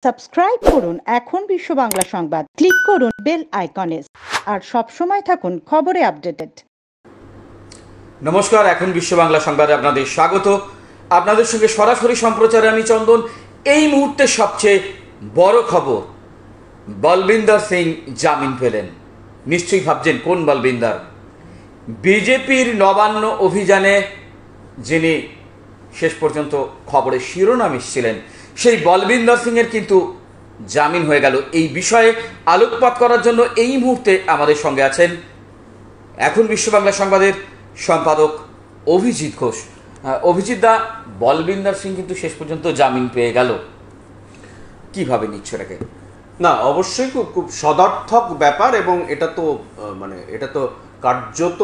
Subscribe করুন এখন বিশ্ব বাংলা সংবাদ, ক্লিক করুন বেল আইকনে আর সব সময় থাকুন খবরে আপডেটেড। নমস্কার, এখন বিশ্ব বাংলা সংবাদে আপনাদের স্বাগত। আপনাদের সঙ্গে সরাসরি সম্প্রচারে আমি চন্দন। এই মুহূর্তে সবচেয়ে বড় খবর, বলবিন্দর সিং জামিন পেলেন। নিশ্চয়ই ভাবছেন কোন বলবিন্দর? বিজেপির নবান্ন অভিযানে যিনি শেষ পর্যন্ত খবরের শিরোনাম এসেছিলেন, সেই বলবিন্দর সিংয়ের কিন্তু জামিন হয়ে গেল। এই বিষয়ে আলোকপাত করার জন্য এই মুহূর্তে আমাদের সঙ্গে আছেন এখন বিশ্ব বাংলা সংবাদের সম্পাদক অভিজিৎ ঘোষ। অভিজিৎ দা, বলবিন্দর সিং কিন্তু শেষ পর্যন্ত জামিন পেয়ে গেল, কিভাবে নিচ্ছ এটাকে? না, অবশ্যই খুব সদর্থক ব্যাপার, এবং এটা তো কার্যত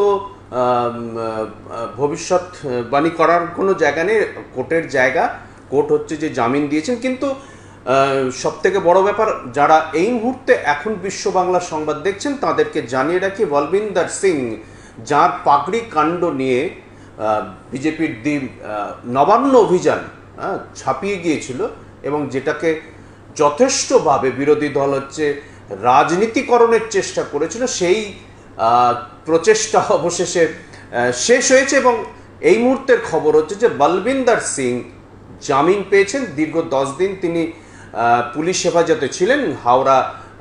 ভবিষ্যৎবাণী করার কোনো জায়গা নেই। কোর্টের জায়গা, কোর্ট হচ্ছে যে জামিন দিয়েছেন। কিন্তু সব থেকে বড় ব্যাপার, যারা এই মুহূর্তে এখন বিশ্ব বাংলা সংবাদ দেখছেন তাদেরকে জানিয়ে রাখি, বলবিন্দর সিং যার পাগড়ি কাণ্ড নিয়ে বিজেপির নবান্ন অভিযান ছাপিয়ে গিয়েছিল এবং যেটাকে যথেষ্টভাবে বিরোধী দল হচ্ছে রাজনীতিকরণের চেষ্টা করেছিল, সেই প্রচেষ্টা অবশেষে শেষ হয়েছে। এবং এই মুহূর্তের খবর হচ্ছে যে বলবিন্দর সিং জামিন পেয়েছেন। দীর্ঘ 10 দিন তিনি পুলিশ হেফাজতে ছিলেন, হাওড়া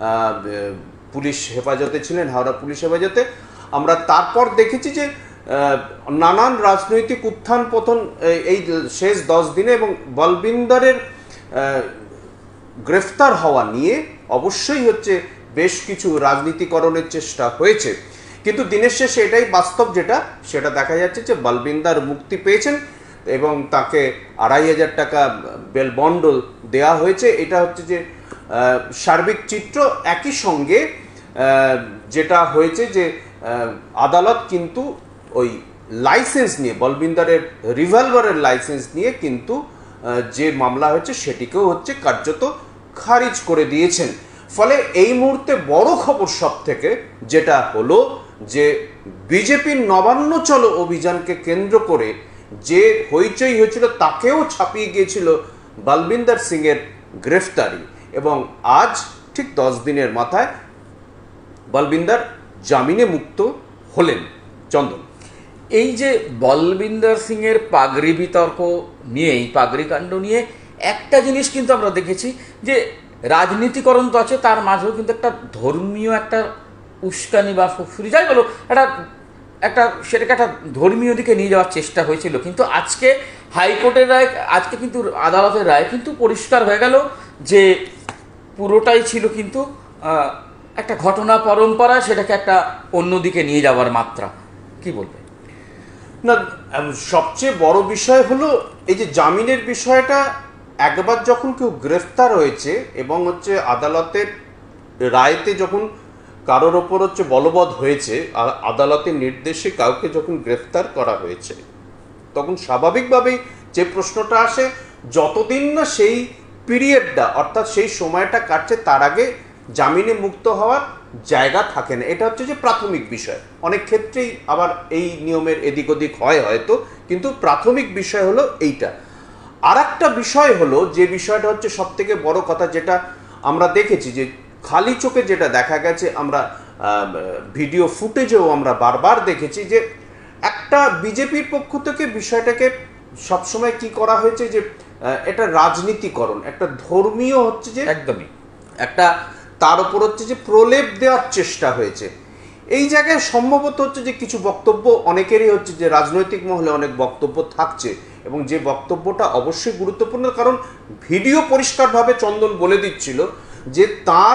পুলিশ হেফাজতে। আমরা তারপর দেখেছি যে নানান রাজনৈতিক উত্থান পতন এই শেষ 10 দিনে, এবং বলবিন্দরের গ্রেফতার হওয়া নিয়ে অবশ্যই হচ্ছে বেশ কিছু রাজনীতিকরণের চেষ্টা হয়েছে। কিন্তু দিনের শেষে এটাই বাস্তব, সেটা দেখা যাচ্ছে যে বলবিন্দর মুক্তি পেয়েছেন এবং তাকে 2,500 টাকা বেল বন্ড দেওয়া হয়েছে। এটা হচ্ছে যে সার্বিক চিত্র। একই সঙ্গে যেটা হয়েছে যে আদালত কিন্তু ওই লাইসেন্স নিয়ে, বলবিন্দরের রিভলভারের লাইসেন্স নিয়ে কিন্তু যে মামলা হয়েছে সেটিকেও হচ্ছে কার্যত খারিজ করে দিয়েছেন। ফলে এই মুহূর্তে বড় খবর সব থেকে যেটা হলো যে বিজেপির নবান্ন চলো অভিযানকে কেন্দ্র করে যে হইচই হয়েছিল তাকেও ছাপিয়ে গিয়েছিল বলবিন্দর সিংয়ের গ্রেফতারি, এবং আজ ঠিক 10 দিনের মাথায় বলবিন্দর জামিনে মুক্ত হলেন। চন্দন, এই যে বলবিন্দর সিংয়ের পাগড়ি বিতর্ক নিয়ে, এই পাগড়ি কাণ্ড নিয়ে একটা জিনিস কিন্তু আমরা দেখেছি যে রাজনীতিকরণ তো আছে, তার মাঝেও কিন্তু একটা ধর্মীয় একটা উস্কানি বা ফুরফুরি, যাই বলো, সেটাকে একটা ধর্মীয় দিকে নিয়ে যাওয়ার চেষ্টা হয়েছিল। কিন্তু আজকে হাইকোর্টের রায়, আজকে কিন্তু আদালতের রায় কিন্তু পরিষ্কার হয়ে গেল যে পুরোটাই ছিল কিন্তু একটা ঘটনা পরম্পরা, সেটাকে একটা অন্যদিকে নিয়ে যাওয়ার মাত্রা। কি বলবে? না, সবচেয়ে বড় বিষয় হলো এই যে জামিনের বিষয়টা। একবার যখন কেউ গ্রেফতার হয়েছে এবং হচ্ছে আদালতের রায়তে যখন কারোর ওপর হচ্ছে বলবৎ হয়েছে, আদালতের নির্দেশে কাউকে যখন গ্রেফতার করা হয়েছে, তখন স্বাভাবিকভাবেই যে প্রশ্নটা আসে, যতদিন না সেই পিরিয়ডটা অর্থাৎ সেই সময়টা কাটছে তার আগে জামিনে মুক্ত হওয়ার জায়গা থাকে না। এটা হচ্ছে যে প্রাথমিক বিষয়। অনেক ক্ষেত্রেই আবার এই নিয়মের এদিক ওদিক হয় হয়তো, কিন্তু প্রাথমিক বিষয় হলো এইটা। আর একটা বিষয় হলো, যে বিষয়টা হচ্ছে সব থেকে বড় কথা, যেটা আমরা দেখেছি যে খালি চোখে যেটা দেখা গেছে, আমরা ভিডিও ফুটেজেও আমরা বারবার দেখেছি যে একটা বিজেপির পক্ষ থেকে বিষয়টাকে সবসময় কি করা হয়েছে যে এটা রাজনীতিকরণ, একটা ধর্মীয় হচ্ছে যে একদমই একটা, তার উপর হচ্ছে যে প্রলেপ দেওয়ার চেষ্টা হয়েছে। এই জায়গায় সম্ভবত হচ্ছে যে কিছু বক্তব্য অনেকেরই হচ্ছে যে রাজনৈতিক মহলে অনেক বক্তব্য থাকছে, এবং যে বক্তব্যটা অবশ্যই গুরুত্বপূর্ণ, কারণ ভিডিও পরিষ্কারভাবে চন্দন বলে দিচ্ছিল যে তার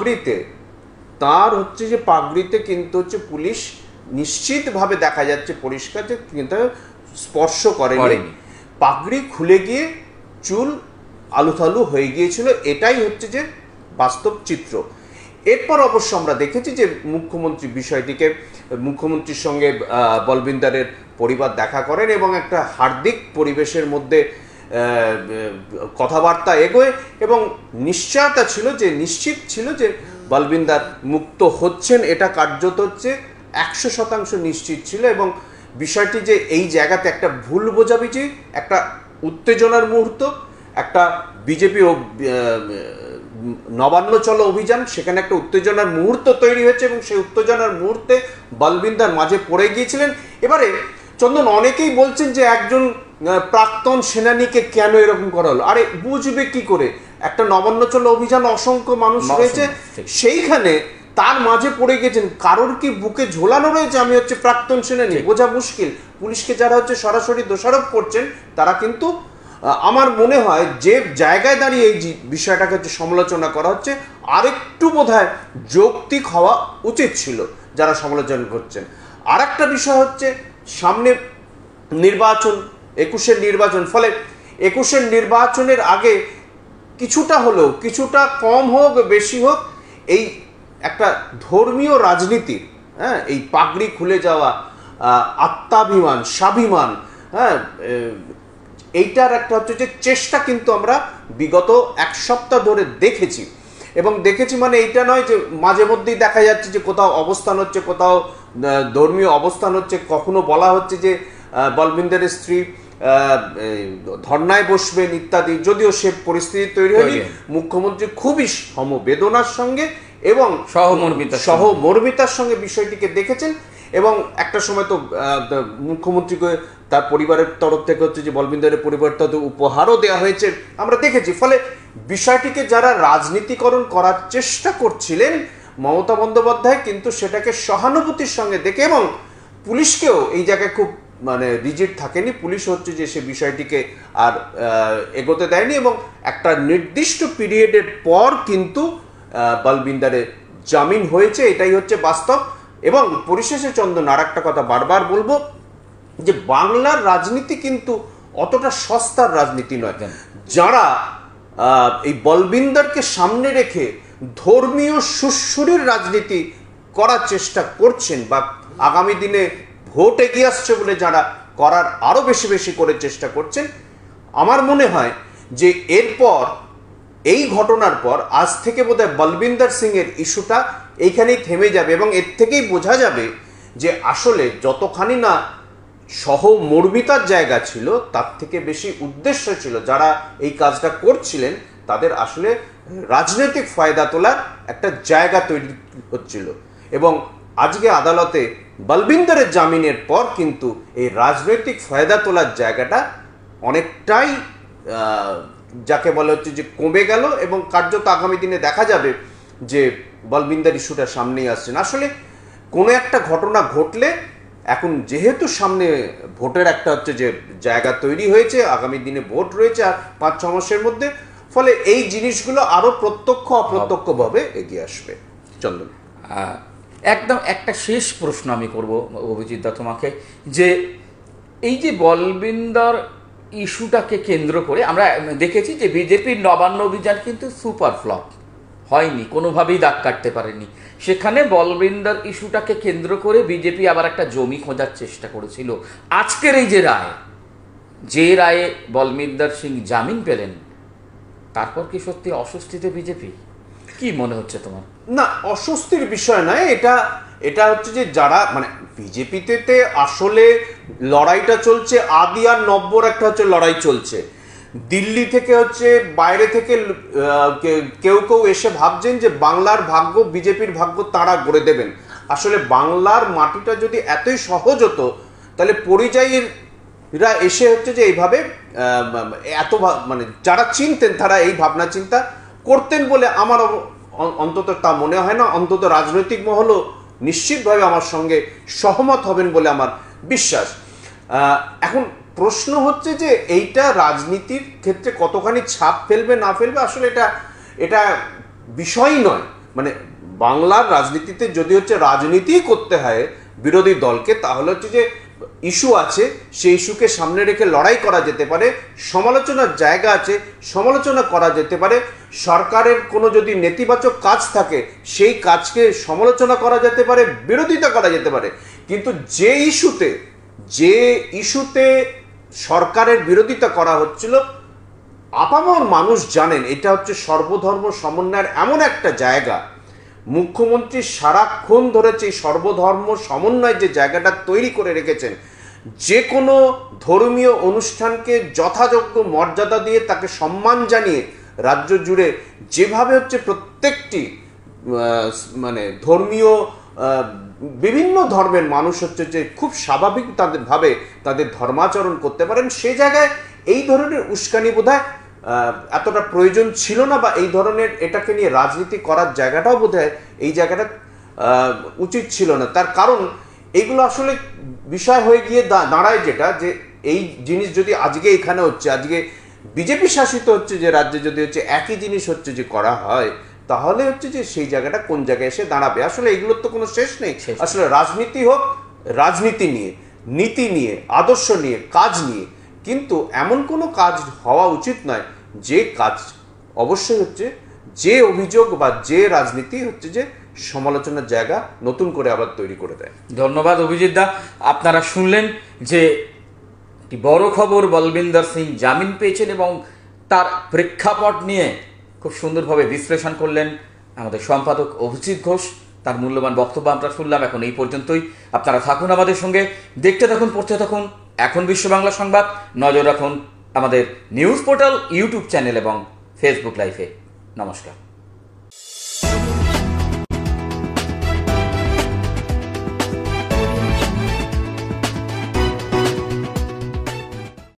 পাগড়িতে কিন্তু হচ্ছে পুলিশ নিশ্চিতভাবে দেখা যাচ্ছে পরিষ্কার যে কিন্তু স্পর্শ করেনি। পাগড়ি খুলে গিয়ে চুল আলুথালু হয়ে গিয়েছিল। এটাই হচ্ছে যে বাস্তব চিত্র। এরপর অবশ্য আমরা দেখেছি যে মুখ্যমন্ত্রীর সঙ্গে বলবিন্দরের পরিবার দেখা করেন এবং একটা হার্দিক পরিবেশের মধ্যে কথাবার্তা এগোয়, এবং নিশ্চিত ছিল যে বলবিন্দর মুক্ত হচ্ছেন। এটা কার্যত হচ্ছে 100% নিশ্চিত ছিল। এবং বিষয়টি যে এই জায়গাতে একটা ভুল বোঝাবুঝি, একটা উত্তেজনার মুহূর্ত, একটা বিজেপি নবান্ন চলো অভিযান, সেখানে একটা উত্তেজনার মুহূর্ত তৈরি হয়েছে এবং সেই উত্তেজনার মুহূর্তে বলবিন্দার মাঝে পড়ে গিয়েছিলেন। এবারে চন্দন, অনেকেই বলছেন যে একজন প্রাক্তন সেনানীকে কেন এরকম করা হলো। আরে বুঝবে কি করে, একটা নবান্ন চলো অভিযান, অসংখ্য মানুষ রয়েছে সেইখানে, তার মাঝে পড়ে গেছেন। কারোর কি বুকে ঝোলানো রয়েছে আমি হচ্ছে প্রাক্তন সেনানী? বোঝা মুশকিল। পুলিশকে যারা হচ্ছে সরাসরি দোষারোপ করছেন তারা কিন্তু আমার মনে হয় যে জায়গায় দাঁড়িয়ে এই বিষয়টাকে হচ্ছে সমালোচনা করা হচ্ছে, আরেকটু বোধহয় যৌক্তিক হওয়া উচিত ছিল যারা সমালোচনা করছেন। আর একটা বিষয় হচ্ছে সামনে নির্বাচন, 21-এর নির্বাচন, ফলে 21-এর নির্বাচনের আগে কিছুটা হলেও, কিছুটা কম হোক বেশি হোক, এই একটা ধর্মীয় রাজনীতির, হ্যাঁ, এই পাগড়ি খুলে যাওয়া, আত্মাভিমান, স্বাভিমান, হ্যাঁ, এইটার একটা হচ্ছে যে চেষ্টা কিন্তু আমরা বিগত এক সপ্তাহ ধরে দেখেছি। এবং দেখেছি মানে এইটা নয় যে মাঝে মধ্যেই দেখা যাচ্ছে যে কোথাও অবস্থান হচ্ছে, কোথাও ধর্মীয় অবস্থান হচ্ছে, কখনো বলা হচ্ছে যে বলবিন্দারের স্ত্রী ধর্নায় বসবেন ইত্যাদি। যদিও সে পরিস্থিতি তৈরি হয়নি, মুখ্যমন্ত্রী খুবই সমবেদনার সঙ্গে এবং সহমর্মিতার সঙ্গে বিষয়টিকে দেখেছেন। এবং একটা সময় তো মুখ্যমন্ত্রীকে তার পরিবারের তরফ থেকে হচ্ছে যে বলবিন্দারের পরিবারটা তো উপহারও দেওয়া হয়েছে, আমরা দেখেছি। ফলে বিষয়টিকে যারা রাজনীতিকরণ করার চেষ্টা করছিলেন মমতা বন্দ্যোপাধ্যায় কিন্তু সেটাকে সহানুভূতির সঙ্গে দেখে, এবং পুলিশকেও এই জায়গায় খুব মানে রিজিড থাকেনি। পুলিশ হচ্ছে যে সে বিষয়টিকে আর এগোতে দেয়নি এবং একটা নির্দিষ্ট পিরিয়ডের পর কিন্তু বলবিন্দারের জামিন হয়েছে, এটাই হচ্ছে বাস্তব। এবং পরিশেষে চন্দন, আর একটা কথা বারবার বলবো যে বাংলার রাজনীতি কিন্তু অতটা সস্তার রাজনীতি নয়। যারা এই বলবিন্দারকে সামনে রেখে ধর্মীয় সুশ্রুরির রাজনীতি করার চেষ্টা করছেন বা আগামী দিনে ভোট এগিয়ে আসছে বলে যারা করার আরো বেশি বেশি করে চেষ্টা করছেন, আমার মনে হয় যে এরপর এই ঘটনার পর আজ থেকে বোধহয় বলবিন্দর সিং এর ইস্যুটা এইখানেই থেমে যাবে এবং এর থেকেই বোঝা যাবে যে আসলে যতখানি না সহমর্মিতার জায়গা ছিল তার থেকে বেশি উদ্দেশ্য ছিল যারা এই কাজটা করছিলেন তাদের আসলে রাজনৈতিক ফায়দা তোলার একটা জায়গা তৈরি হচ্ছিল। এবং আজকে আদালতে বলবিন্দরের জামিনের পর কিন্তু এই রাজনৈতিক ফায়দা তোলার জায়গাটা অনেকটাই যাকে বলা হচ্ছে যে কমে গেল এবং কার্যত আগামী দিনে দেখা যাবে যে বলবিন্দর ইস্যুটা সামনেই আসছে না। আসলে কোনো একটা ঘটনা ঘটলে এখন যেহেতু সামনে ভোটের একটা হচ্ছে যে জায়গা তৈরি হয়েছে, আগামী দিনে ভোট রয়েছে আর 5-6 মাসের মধ্যে, ফলে এই জিনিসগুলো আরো প্রত্যক্ষ অপ্রত্যক্ষভাবে এগিয়ে আসবে। চন্দন, একদম একটা শেষ প্রশ্ন আমি করব অভিজিৎ দা তোমাকে, যে এই যে বলবিন্দর ইস্যুটাকে কেন্দ্র করে আমরা দেখেছি যে বিজেপির নবান্ন অভিযান কিন্তু সুপার ফ্লপ হয়নি, কোনোভাবেই দাগ কাটতে পারেনি। সেখানে বলবিন্দর ইস্যুটাকে কেন্দ্র করে বিজেপি আবার একটা জমি খোঁজার চেষ্টা করেছিল। আজকের এই যে রায়ে বলবিন্দর সিং জামিন পেলেন, তারপর কি সত্যি অস্বস্তিতে বিজেপি? কি মনে হচ্ছে তোমার? না, অস্বস্তির বিষয় নয়, এটা হচ্ছে যে যারা মানে বিজেপিতে আসলে লড়াইটা চলছে আদি আর নব্বর একটা হচ্ছে লড়াই চলছে। দিল্লি থেকে হচ্ছে বাইরে থেকে কেউ এসে ভাবছেন যে বাংলার ভাগ্য বিজেপির ভাগ্য তারা গড়ে দেবেন। আসলে বাংলার মাটিটা যদি এতই সহজ হতো তাহলে পরিযায়ীরা এসে হচ্ছে যে এইভাবে এত মানে যারা চিনতেন তারা এই ভাবনা চিন্তা করতেন বলে আমার অন্তত তা মনে হয় না। অন্তত রাজনৈতিক মহলও নিশ্চিতভাবে আমার সঙ্গে সহমত হবেন বলে আমার বিশ্বাস। এখন প্রশ্ন হচ্ছে যে এইটা রাজনীতির ক্ষেত্রে কতখানি ছাপ ফেলবে না ফেলবে, আসলে এটা বিষয়ই নয়। মানে বাংলার রাজনীতিতে যদি হচ্ছে রাজনীতি করতে হয় বিরোধী দলকে, তাহলে হচ্ছে যে ইস্যু আছে সেই ইস্যুকে সামনে রেখে লড়াই করা যেতে পারে, সমালোচনার জায়গা আছে সমালোচনা করা যেতে পারে, সরকারের কোনো যদি নেতিবাচক কাজ থাকে সেই কাজকে সমালোচনা করা যেতে পারে, বিরোধিতা করা যেতে পারে। কিন্তু যে ইস্যুতে সরকারের বিরোধিতা করা হচ্ছিল, আপামর মানুষ জানেন এটা হচ্ছে সর্বধর্ম সমন্বয়ের এমন একটা জায়গা। মুখ্যমন্ত্রী সারাক্ষণ ধরেছে এই সর্বধর্ম সমন্বয় যে জায়গাটা তৈরি করে রেখেছেন, যে কোনো ধর্মীয় অনুষ্ঠানকে যথাযোগ্য মর্যাদা দিয়ে তাকে সম্মান জানিয়ে রাজ্য জুড়ে যেভাবে হচ্ছে প্রত্যেকটি মানে ধর্মীয় বিভিন্ন ধর্মের মানুষ হচ্ছে যে খুব স্বাভাবিক তাদের ধর্মাচরণ করতে পারেন, সে জায়গায় এই ধরনের উস্কানি বোধহয় এতটা প্রয়োজন ছিল না, বা এই ধরনের এটাকে নিয়ে রাজনীতি করার জায়গাটাও বোধহয় এই জায়গাটা উচিত ছিল না। তার কারণ এইগুলো আসলে বিষয় হয়ে গিয়ে দাঁড়ায় যেটা, যে এই জিনিস যদি আজকে এখানে হচ্ছে, আজকে বিজেপি শাসিত হচ্ছে যে রাজ্যে যদি হচ্ছে একই জিনিস হচ্ছে যে করা হয়, তাহলে হচ্ছে যে সেই জায়গাটা কোন জায়গায় এসে দাঁড়াবে। আসলে এগুলোর তো কোনো শেষ নেই। আসলে রাজনীতি হোক, রাজনীতি নিয়ে, নীতি নিয়ে, আদর্শ নিয়ে, কাজ নিয়ে, কিন্তু এমন কোনো কাজ হওয়া উচিত নয় যে কাজ অবশ্যই হচ্ছে যে অভিযোগ বা যে রাজনীতি হচ্ছে যে সমালোচনার জায়গা নতুন করে আবার তৈরি করে দেয়। ধন্যবাদ অভিজিৎ দা। আপনারা শুনলেন যে একটি বড় খবর, বলবিন্দর সিং জামিন পেয়েছেন এবং তার প্রেক্ষাপট নিয়ে খুব সুন্দরভাবে বিশ্লেষণ করলেন আমাদের সম্পাদক অভিজিৎ ঘোষ। তার মূল্যবান বক্তব্য আমরা শুনলাম। এখন এই পর্যন্তই। আপনারা থাকুন আমাদের সঙ্গে, দেখতে থাকুন, পড়তে থাকুন এখন বিশ্ব বাংলা সংবাদ। নজর রাখুন আমাদের নিউজ পোর্টাল, ইউটিউব চ্যানেল এবং ফেসবুক লাইভে। নমস্কার।